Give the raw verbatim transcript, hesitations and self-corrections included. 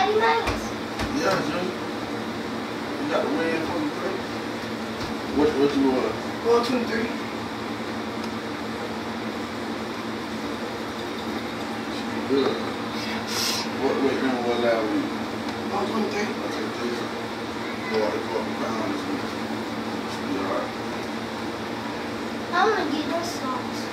Daddy Max. Yeah, Junior. You got the win from the three. What, what you want? one twenty-three. Good. What weight room was that week? one twenty-three. I take this. Go out the couple pounds. Should be alright. I'm gonna get those socks.